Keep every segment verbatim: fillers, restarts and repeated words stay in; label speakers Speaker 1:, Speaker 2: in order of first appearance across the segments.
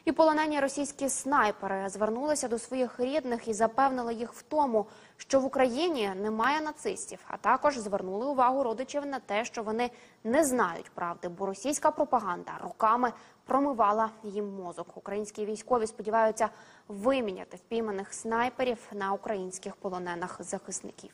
Speaker 1: І полонені російські снайпери звернулися до своїх рідних і запевнили їх в тому, що в Україні немає нацистів, а також звернули увагу родичів на те, що вони не знають правди, бо російська пропаганда роками промивала їм мозок. Українські військові сподіваються виміняти впійманих снайперів на українських полонених захисників.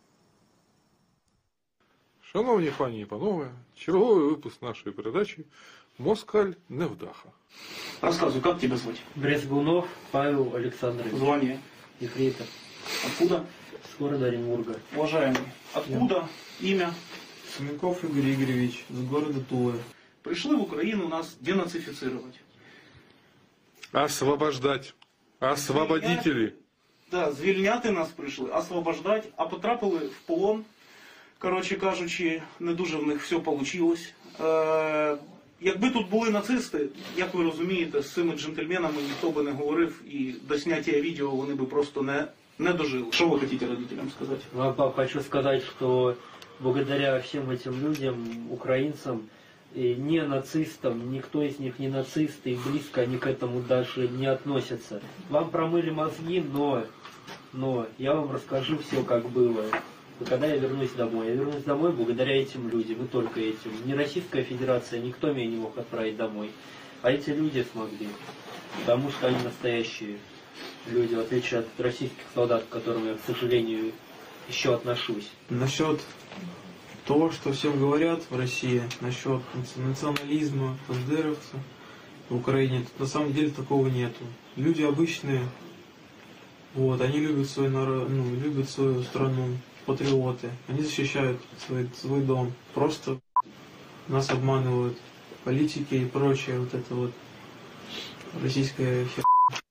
Speaker 2: Шановні пані і панове, черговий випуск нашої передачі «Москаль невдаха».
Speaker 3: Рассказывай, как тебя звать?
Speaker 4: Брезгунов Павел Александрович.
Speaker 3: Звание.
Speaker 4: Ефрейтор.
Speaker 3: Откуда?
Speaker 4: С города Оренбурга.
Speaker 3: Уважаемый. Откуда? Имя?
Speaker 5: Смирков Игорь Игоревич, с города Тулы.
Speaker 3: Пришли в Украину нас денацифицировать.
Speaker 2: Освобождать. Освободители.
Speaker 3: Да, звільняти нас прийшли, освобождати, а потрапили в полон. Коротше кажучи, не дуже в них все вийшло. Е, якби тут були нацисти, як ви розумієте, з цими джентльменами ніхто би не говорив, і до зняття відео вони би просто не, не дожили. Що ви хочете родителям сказати?
Speaker 4: Вам, пап, хочу сказать, что благодаря всем этим людям, украинцам, и не нацистам, никто из них не нацист, и близко они к этому даже не относятся. Вам промыли мозги, но, но я вам расскажу все, как было. И когда я вернусь домой? Я вернусь домой благодаря этим людям, и только этим. Не Российская Федерация, никто меня не мог отправить домой. А эти люди смогли, потому что они настоящие люди, в отличие от российских солдат, к которым я, к сожалению, еще отношусь.
Speaker 5: Насчет того, что всем говорят в России, насчет национализма, бандеровцев в Украине, тут на самом деле такого нету. Люди обычные, вот, они любят свой народ, ну, любят свою страну, патриоты. Они защищают свой, свой дом. Просто нас обманывают политики и прочее, вот это вот российская херня.